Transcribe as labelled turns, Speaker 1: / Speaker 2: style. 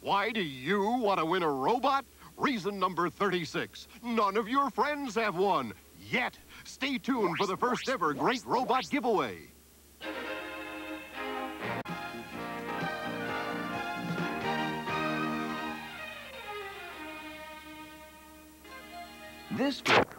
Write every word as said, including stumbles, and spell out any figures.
Speaker 1: Why do you want to win a robot? Reason number thirty-six. None of your friends have one yet. Stay tuned for the first ever Great Robot Giveaway.
Speaker 2: This